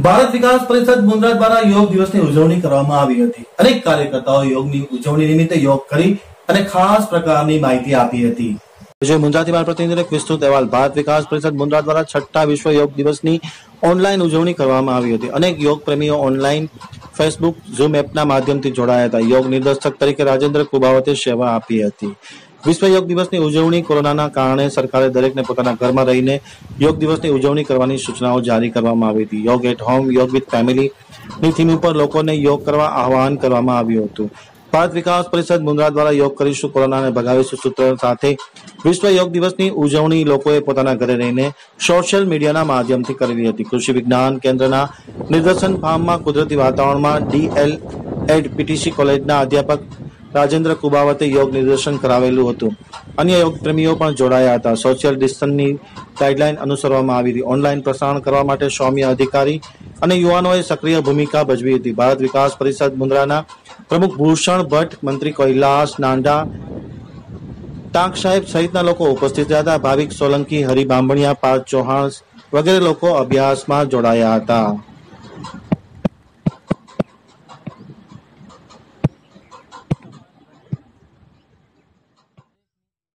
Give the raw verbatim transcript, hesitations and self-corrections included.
ભારત વિકાસ પરિષદ મુન્દ્રા દ્વારા યોગ દિવસની ઉજવણી કરવામાં આવી હતી। અનેક કાર્યકર્તાઓ યોગની ઉજવણી નિમિત્તે યોગ કરી અને ખાસ પ્રકારની માહિતી આપી હતી। વિજય મુન્દ્રાથી મારા પ્રતિનિધિ વિસ્તૃત અહેવાલ। ભારત વિકાસ પરિષદ મુન્દ્રા દ્વારા છઠ્ઠા વિશ્વ યોગ દિવસની ઓનલાઈન ઉજવણી કરવામાં આવી હતી। અનેક યોગ પ્રેમીઓ ઓનલાઈન ફેસબુક ઝૂમ એપના માધ્યમથી જોડાયા હતા। યોગ નિર્દેશક તરીકે રાજેન્દ્ર કુબાવતે સેવા આપી હતી। વિશ્વ યોગ દિવસની ઉજવણી કોરોનાના કારણે સરકારે દરેકને પોતાના ઘરમાં રહીને યોગ દિવસની ઉજવણી કરવાની સૂચનાઓ જારી કરવામાં આવી હતી। Yoga at home, yoga with family ની થીમ ઉપર લોકોને યોગ કરવા આહવાન કરવામાં આવ્યું હતું। ભારત વિકાસ પરિષદ મુન્દ્રા દ્વારા યોગ કરીશું, કોરોનાને ભગાવીશું સૂત્ર સાથે વિશ્વ યોગ દિવસની ઉજવણી લોકોએ પોતાના ઘરે રહીને સોશિયલ મીડિયાના માધ્યમથી કરેલી હતી। કૃષિ વિજ્ઞાન કેન્દ્રના નિદર્શન ફાર્મમાં કુદરતી વાતાવરણમાં ડીએલ એડ પીટીસી કોલેજના અધ્યાપક રાજેન્દ્ર કુબાવતે યોગ નિદર્શન કરાવેલું હતું। અન્ય યોગ પ્રેમીઓ પણ જોડાયા હતા। સોશિયલ ડિસ્ટન્સની ગાઈડલાઈન અનુસરવામાં આવી હતી। ઓનલાઈન પ્રસારણ કરવા માટે સૌમ્ય અધિકારી અને યુવાનોએ સક્રિય ભૂમિકા ભજવી હતી। ભારત વિકાસ પરિષદ મુન્દ્રાના પ્રમુખ ભૂષણ ભટ્ટ, મંત્રી કૈલાસ નાંડા, ટાંક સાહેબ સહિતના લોકો ઉપસ્થિત રહ્યા હતા। ભાવિક સોલંકી, હરિ બાંભણિયા, પાર્થ ચૌહાણ વગેરે લોકો અભ્યાસમાં જોડાયા હતા।